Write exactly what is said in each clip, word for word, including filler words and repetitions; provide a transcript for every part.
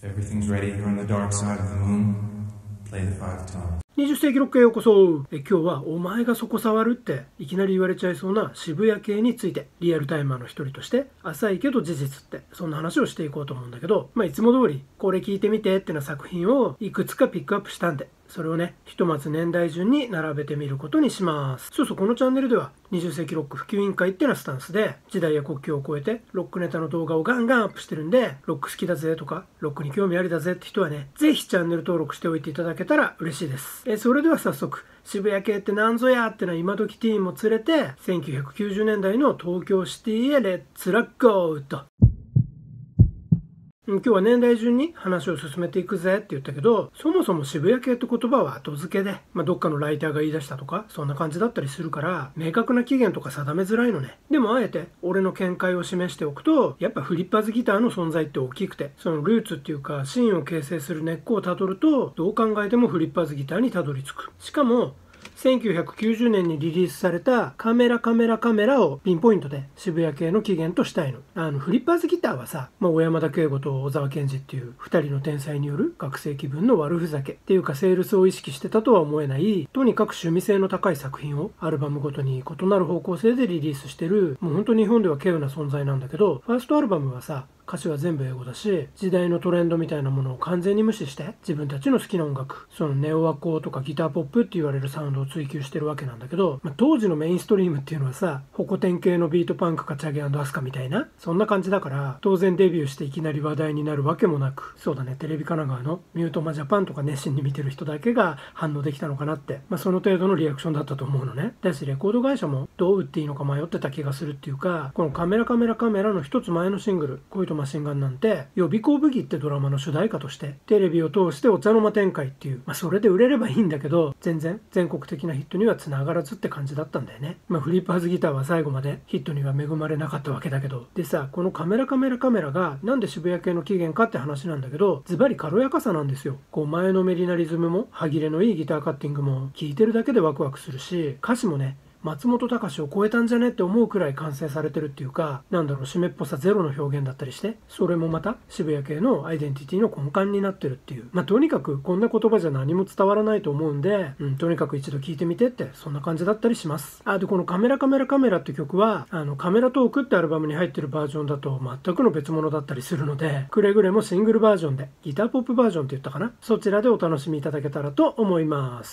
Everything's ready here on the dark side of the moon. Play the five tone. にじゅっ世紀ロックへようこそ。え今日はお前がそこ触るっていきなり言われちゃいそうな渋谷系について、リアルタイマーの一人として浅いけど事実ってそんな話をしていこうと思うんだけど、まあいつも通りこれ聞いてみてってな作品をいくつかピックアップしたんで、それをねひとまず年代順に並べてみることにします。そうそう、このチャンネルではにじゅっ世紀ロック普及委員会ってなスタンスで時代や国境を超えてロックネタの動画をガンガンアップしてるんで、ロック好きだぜとかロックに興味ありだぜって人はね、ぜひチャンネル登録しておいていただけたら嬉しいです。えそれでは早速、渋谷系ってなんぞやってのは今時ティーンも連れてせんきゅうひゃくきゅうじゅうねんだいの東京シティへレッツラッゴーと。今日は年代順に話を進めていくぜって言ったけど、そもそも渋谷系って言葉は後付けで、まあ、どっかのライターが言い出したとかそんな感じだったりするから明確な期限とか定めづらいのね。でもあえて俺の見解を示しておくと、やっぱフリッパーズギターの存在って大きくて、そのルーツっていうかシーンを形成する根っこをたどるとどう考えてもフリッパーズギターにたどり着く。しかもせんきゅうひゃくきゅうじゅうねんにリリースされたカメラカメラカメラをピンポイントで渋谷系の起源としたいの。あのフリッパーズギターはさ、まあ、小山田圭吾と小沢健二っていうふたりの天才による学生気分の悪ふざけっていうかセールスを意識してたとは思えない、とにかく趣味性の高い作品をアルバムごとに異なる方向性でリリースしてる、もう本当に日本では稀有な存在なんだけど、ファーストアルバムはさ歌詞は全部英語だし、時代のトレンドみたいなものを完全に無視して自分たちの好きな音楽、そのネオアコーとかギターポップって言われるサウンドを追求してるわけなんだけど、まあ、当時のメインストリームっていうのはさ、ホコ天系のビートパンクかチャゲ&アスカみたいなそんな感じだから、当然デビューしていきなり話題になるわけもなく、そうだね、テレビ神奈川のミュートマジャパンとか熱心に見てる人だけが反応できたのかなって、まあ、その程度のリアクションだったと思うのね。だしレコード会社もどう売っていいのか迷ってた気がするっていうか、このカメラカメラカメラの一つ前のシングル恋とマシンガンなんて予備校ブギってドラマの主題歌としてテレビを通してお茶の間展開っていう、まあ、それで売れればいいんだけど、全然全国的なヒットにはつながらずって感じだったんだよね。まあ、フリッパーズギターは最後までヒットには恵まれなかったわけだけど、でさ、このカメラカメラカメラがなんで渋谷系の起源かって話なんだけど、ズバリ軽やかさなんですよ。こう前のめりなリズムも歯切れのいいギターカッティングも聴いてるだけでワクワクするし、歌詞もね松本隆を超えたんじゃねって思うくらい完成されてるっていうか、なんだろう、湿っぽさゼロの表現だったりして、それもまた渋谷系のアイデンティティの根幹になってるっていう、まあとにかくこんな言葉じゃ何も伝わらないと思うんで、うん、とにかく一度聞いてみてって、そんな感じだったりします。あ、でこのカメラカメラカメラって曲はあのカメラトークってアルバムに入ってるバージョンだと全くの別物だったりするので、くれぐれもシングルバージョンで、ギターポップバージョンって言ったかな、そちらでお楽しみいただけたらと思います。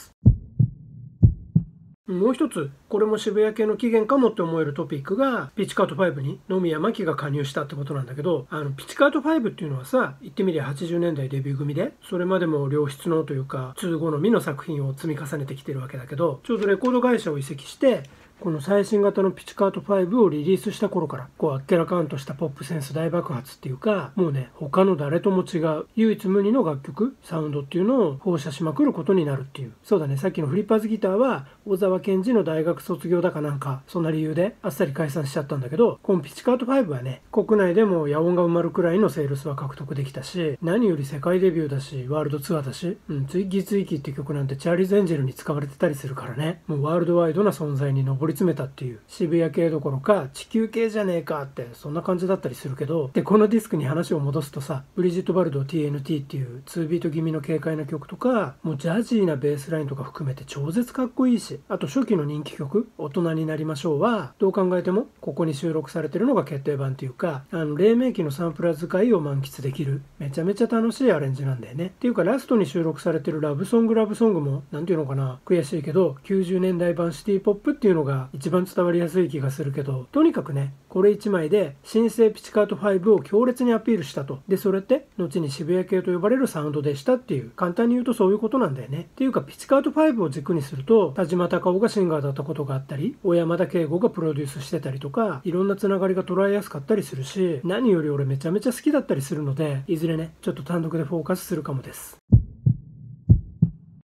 もう一つ、これも渋谷系の起源かもって思えるトピックが、ピチカートファイブに野宮真貴が加入したってことなんだけど、あのピチカートファイブっていうのはさ、言ってみりゃはちじゅうねんだいデビュー組で、それまでも良質のというか通好みの作品を積み重ねてきてるわけだけど、ちょうどレコード会社を移籍してこの最新型のピチカートファイブをリリースした頃から、こうあっけらかんとしたポップセンス大爆発っていうか、もうね他の誰とも違う唯一無二の楽曲サウンドっていうのを放射しまくることになるっていう。そうだね、さっきのフリッパーズギターは小沢健二の大学卒業だかなんかそんな理由であっさり解散しちゃったんだけど、このピチカートファイブはね国内でも野音が埋まるくらいのセールスは獲得できたし、何より世界デビューだしワールドツアーだし、うん、ツイッギーツイッギーって曲なんてチャーリーズ・エンジェルに使われてたりするからね、もうワールドワイドな存在に上り詰めたっていう、渋谷系どころか地球系じゃねえかってそんな感じだったりするけど、でこのディスクに話を戻すとさ、ブリジット・バルド ティーエヌティー っていうツービート気味の軽快な曲とか、もうジャジーなベースラインとか含めて超絶かっこいいし、あと初期の人気曲大人になりましょうはどう考えてもここに収録されてるのが決定版っていうか、あの黎明期のサンプラー使いを満喫できるめちゃめちゃ楽しいアレンジなんだよね。っていうかラストに収録されてるラブソングラブソングもなんていうのかな、悔しいけどきゅうじゅうねんだい版シティポップっていうのが一番伝わりやすい気がするけど、とにかくねこれいちまいで新生ピチカートファイブを強烈にアピールしたと。でそれって後に渋谷系と呼ばれるサウンドでしたっていう、簡単に言うとそういうことなんだよね。っていうかピチカートファイブを軸にすると、田島隆夫がシンガーだったことがあったり、小山田圭吾がプロデュースしてたりとか、いろんなつながりが捉えやすかったりするし、何より俺めちゃめちゃ好きだったりするので、いずれねちょっと単独でフォーカスするかもです。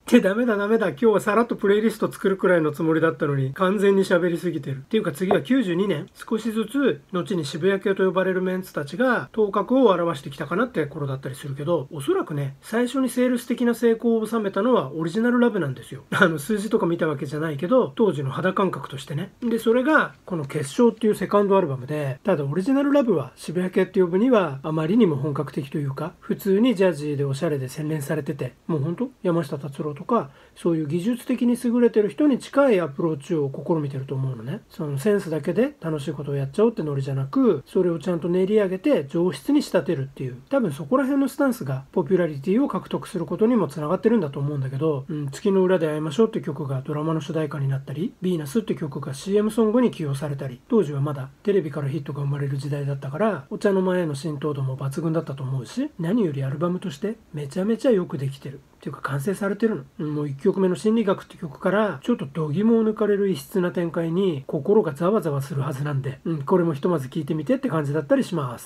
で、ダメだダメだ。今日はさらっとプレイリスト作るくらいのつもりだったのに、完全に喋りすぎてる。っていうか次はきゅうじゅうにねん、少しずつ、後に渋谷系と呼ばれるメンツたちが、頭角を現してきたかなって頃だったりするけど、おそらくね、最初にセールス的な成功を収めたのはオリジナルラブなんですよ。あの、数字とか見たわけじゃないけど、当時の肌感覚としてね。で、それが、この結晶っていうセカンドアルバムで、ただオリジナルラブは渋谷系って呼ぶには、あまりにも本格的というか、普通にジャジーでおしゃれで洗練されてて、もうほんと山下達郎とか、そういう技術的に優れてる人に近いアプローチを試みてると思うのね。そのセンスだけで楽しいことをやっちゃおうってノリじゃなく、それをちゃんと練り上げて上質に仕立てるっていう、多分そこら辺のスタンスがポピュラリティを獲得することにもつながってるんだと思うんだけど、うん、月の裏で会いましょうって曲がドラマの主題歌になったり、ヴィーナスって曲が シーエム ソングに起用されたり、当時はまだテレビからヒットが生まれる時代だったから、お茶の間への浸透度も抜群だったと思うし、何よりアルバムとしてめちゃめちゃよくできてる。っていうか完成されてるの。もういっきょくめの心理学って曲からちょっと度肝を抜かれる異質な展開に心がざわざわするはずなんで、うん、これもひとまず聴いてみてって感じだったりします。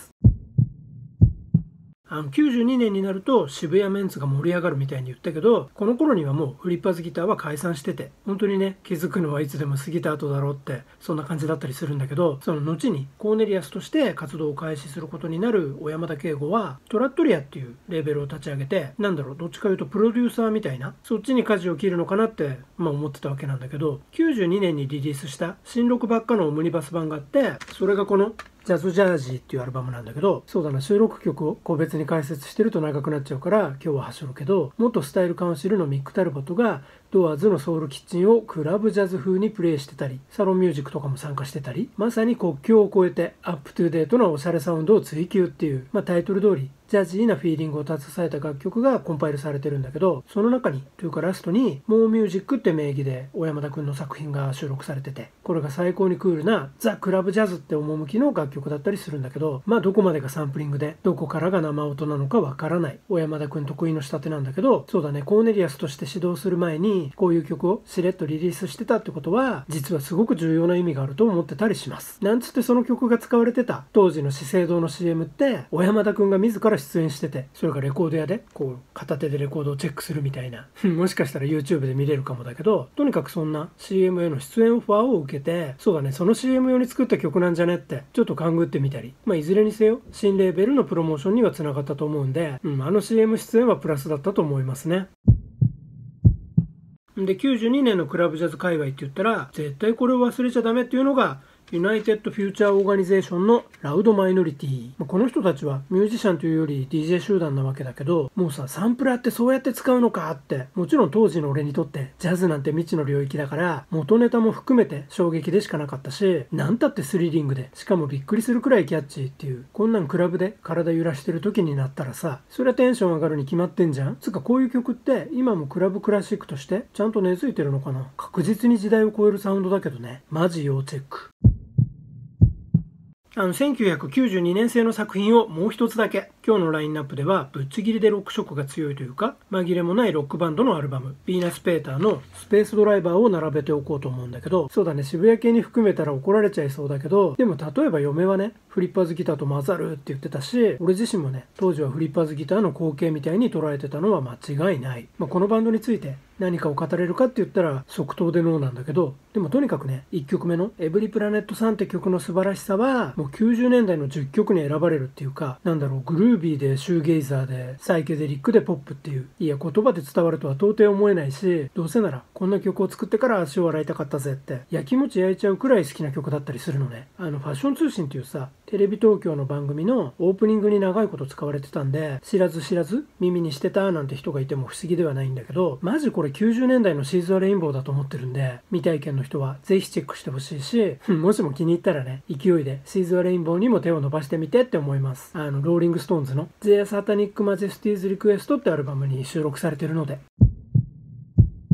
あのきゅうじゅうにねんになると渋谷メンツが盛り上がるみたいに言ったけど、この頃にはもうフリッパーズギターは解散してて、本当にね、気づくのはいつでも過ぎた後だろうってそんな感じだったりするんだけど、その後にコーネリアスとして活動を開始することになる小山田圭吾はトラットリアっていうレーベルを立ち上げて、なんだろう、どっちかいうとプロデューサーみたいな、そっちに舵を切るのかなってまあ思ってたわけなんだけど、きゅうじゅうにねんにリリースした新録ばっかのオムニバス版があって、それがこのジャズジャージーっていうアルバムなんだけど、そうだな、収録曲を個別に解説してると長くなっちゃうから今日ははしょるけど、元スタイルカウンシルのミック・タルボットがドアーズのソウルキッチンをクラブジャズ風にプレイしてたり、サロンミュージックとかも参加してたり、まさに国境を越えてアップトゥーデートなおしゃれサウンドを追求っていう、まあ、タイトル通りジャジーなフィーリングを携えた楽曲がコンパイルされてるんだけど、その中にというかラストにモーミュージックって名義で小山田くんの作品が収録されてて、これが最高にクールなザ・クラブジャズって趣の楽曲だったりするんだけど、まあどこまでがサンプリングでどこからが生音なのかわからない小山田くん得意の仕立てなんだけど、そうだね、コーネリアスとして指導する前にこういう曲をしれっとリリースしてたってことは、実はすごく重要な意味があると思ってたりします。なんつってその曲が使われてた当時の資生堂の シーエム って小山田くんが自ら出演してて、それがレコード屋でこう片手でレコードをチェックするみたいなもしかしたら YouTube で見れるかもだけど、とにかくそんな シーエム への出演オファーを受けて、そうだね、その シーエム 用に作った曲なんじゃねってちょっと勘ぐってみたり、まあいずれにせよ新レーベルのプロモーションにはつながったと思うんで、うん、あの シーエム 出演はプラスだったと思いますね。できゅうじゅうにねんのクラブジャズ界隈って言ったら絶対これを忘れちゃダメっていうのがユナイテッド・フューチャー・オーガニゼーションのラウド・マイノリティ。この人たちはミュージシャンというより ディージェー 集団なわけだけど、もうさ、サンプラーってそうやって使うのかって、もちろん当時の俺にとってジャズなんて未知の領域だから元ネタも含めて衝撃でしかなかったし、なんたってスリリングで、しかもびっくりするくらいキャッチーっていう、こんなんクラブで体揺らしてる時になったらさ、そりゃテンション上がるに決まってんじゃん。つうかこういう曲って今もクラブクラシックとしてちゃんと根付いてるのかな。確実に時代を超えるサウンドだけどね、マジ要チェック。あのせんきゅうひゃくきゅうじゅうにねん製の作品をもう一つだけ。今日のラインナップではぶっちぎりでロック色が強いというか紛れもないロックバンドのアルバムヴィーナス・ペーターのスペースドライバーを並べておこうと思うんだけど、そうだね、渋谷系に含めたら怒られちゃいそうだけど、でも例えば嫁はねフリッパーズギターと混ざるって言ってたし、俺自身もね当時はフリッパーズギターの後継みたいに捉えてたのは間違いない。まあ、このバンドについて何かを語れるかって言ったら即答でノーなんだけど、でもとにかくねいっきょくめのエブリプラネットさんって曲の素晴らしさはもうきゅうじゅうねんだいのじゅっきょくに選ばれるっていうか、なんだろう、グルービーでシューゲイザーでサイケデリックでポップっていう、いや言葉で伝わるとは到底思えないし、どうせならこんな曲を作ってから足を洗いたかったぜってやきもち焼いちゃうくらい好きな曲だったりするのね。あのファッション通信っていうさテレビ東京の番組のオープニングに長いこと使われてたんで、知らず知らず耳にしてたなんて人がいても不思議ではないんだけど、マジこれきゅうじゅうねんだいのシーズ・ア・レインボーだと思ってるんで、未体験の人はぜひチェックしてほしいし、もしも気に入ったらね勢いでシーズ・ア・レインボーにも手を伸ばしてみてって思います。あのローリング・ストーンズの Their Satanic Majesty's Request ってアルバムに収録されてるので。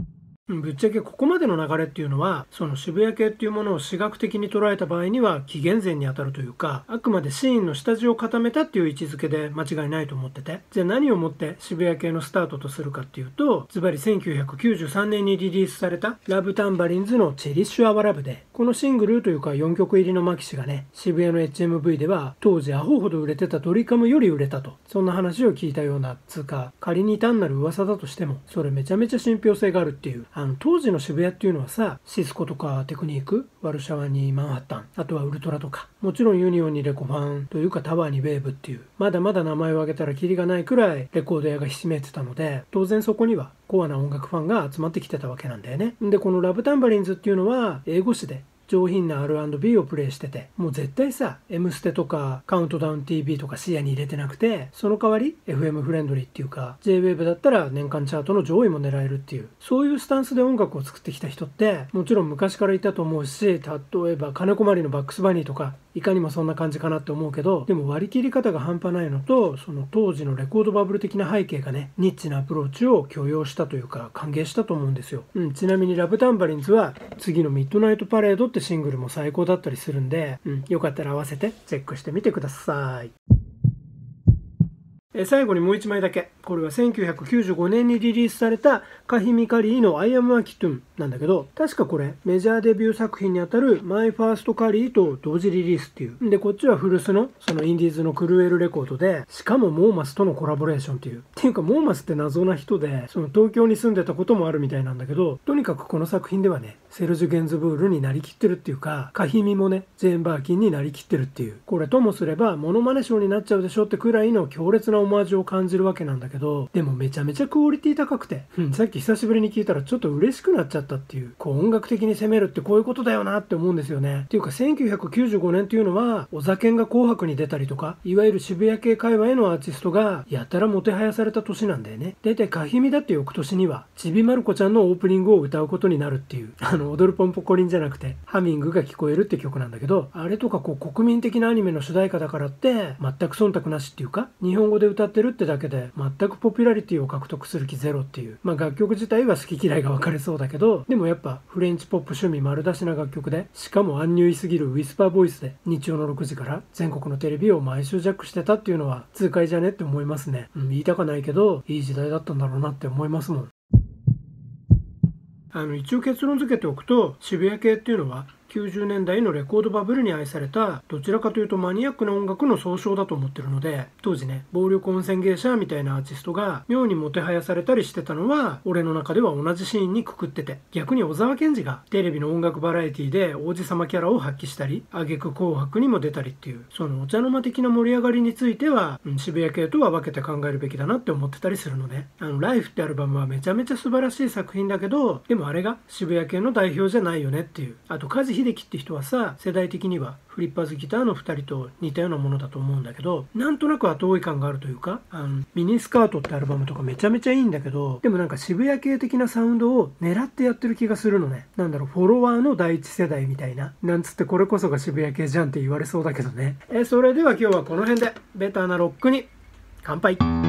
ぶっちゃけここまでの流れっていうのは、その渋谷系っていうものを視覚的に捉えた場合には紀元前にあたるというか、あくまでシーンの下地を固めたっていう位置づけで間違いないと思ってて、じゃあ何をもって渋谷系のスタートとするかっていうと、ズバリせんきゅうひゃくきゅうじゅうさんねんにリリースされたラブタンバリンズのチェリッシュアワラブで、このシングルというかよんきょく入りのマキシがね、渋谷の エイチエムブイ では当時アホほど売れてたドリカムより売れたと、そんな話を聞いたようなつうか、仮に単なる噂だとしてもそれめちゃめちゃ信憑性があるっていう。あの当時の渋谷っていうのはさ、シスコとかテクニーク、ワルシャワにマンハッタン、あとはウルトラとか、もちろんユニオンにレコファンというかタワーにウェーブっていう、まだまだ名前を挙げたらキリがないくらいレコード屋がひしめいてたので、当然そこにはコアな音楽ファンが集まってきてたわけなんだよね。でこのラブタンバリンズっていうのは英語詞で上品な アールアンドビー をプレイしてて、もう絶対さ、M ステとかカウントダウン ティーブイ とか視野に入れてなくて、その代わり エフエム フレンドリーっていうか ジェイウェーブ だったら年間チャートの上位も狙えるっていう、そういうスタンスで音楽を作ってきた人ってもちろん昔からいたと思うし、例えば金子まりのバックスバニーとかいかにもそんな感じかなって思うけど、でも割り切り方が半端ないのと、その当時のレコードバブル的な背景がね、ニッチなアプローチを許容したというか歓迎したと思うんですよ。うん、ちなみにラブタンバリンズは次のミッドナイトパレードってシングルも最高だったりするんで、うん、よかったら合わせてチェックしてみてください。え最後にもういちまいだけ。これはせんきゅうひゃくきゅうじゅうごねんにリリースされたカヒミカリーの I am a Kitten なんだけど、確かこれメジャーデビュー作品にあたる My First カリーと同時リリースっていう。で、こっちは古巣のそのインディーズのクルエルレコードで、しかもモーマスとのコラボレーションっていう。っていうかモーマスって謎な人で、その東京に住んでたこともあるみたいなんだけど、とにかくこの作品ではね、セルジュ・ゲンズブールになりきってるっていうか、カヒミもね、ジェーン・バーキンになりきってるっていう。これともすればモノマネショーになっちゃうでしょってくらいの強烈なオマージュを感じるわけなんだけど、でもめちゃめちゃクオリティ高くて、うん、さっき久しぶりに聞いたらちょっと嬉しくなっちゃったっていう、こう音楽的に攻めるってこういうことだよなって思うんですよね。っていうかせんきゅうひゃくきゅうじゅうごねんっていうのはお酒が紅白に出たりとか、いわゆる渋谷系界隈のアーティストがやたらもてはやされた年なんだよね。だいたいカヒミだって翌年にはちびまる子ちゃんのオープニングを歌うことになるっていう、あの踊るポンポコリンじゃなくてハミングが聞こえるって曲なんだけど、あれとかこう国民的なアニメの主題歌だからって全く忖度なしっていうか、日本語で歌ってるってだけで全くポピュラリティを獲得する気ゼロっていう、まあ楽曲自体は好き嫌いが分かれそうだけど、でもやっぱフレンチポップ趣味丸出しな楽曲で、しかもアンニュイすぎるウィスパーボイスで日曜のろくじから全国のテレビを毎週ジャックしてたっていうのは痛快じゃねって思いますね。うん、言いたかないけどいい時代だったんだろうなって思いますもん。あの一応結論付けておくと、渋谷系っていうのはきゅうじゅうねんだいのレコードバブルに愛された、どちらかというとマニアックな音楽の総称だと思ってるので、当時ね、暴力温泉芸者みたいなアーティストが妙にもてはやされたりしてたのは、俺の中では同じシーンにくくってて、逆に小沢健二がテレビの音楽バラエティで王子様キャラを発揮したり、挙句紅白にも出たりっていう、そのお茶の間的な盛り上がりについては、うん、渋谷系とは分けて考えるべきだなって思ってたりするので、あのライフってアルバムはめちゃめちゃ素晴らしい作品だけど、でもあれが渋谷系の代表じゃないよねっていう。あと梶秀樹って人はさ、世代的にはフリッパーズギターのふたりと似たようなものだと思うんだけど、なんとなく後追い感があるというか、あのミニスカートってアルバムとかめちゃめちゃいいんだけど、でもなんか渋谷系的なサウンドを狙ってやってる気がするのね。なんだろう、フォロワーの第一世代みたいな、なんつってこれこそが渋谷系じゃんって言われそうだけどね。えそれでは今日はこの辺でベターなロックに乾杯。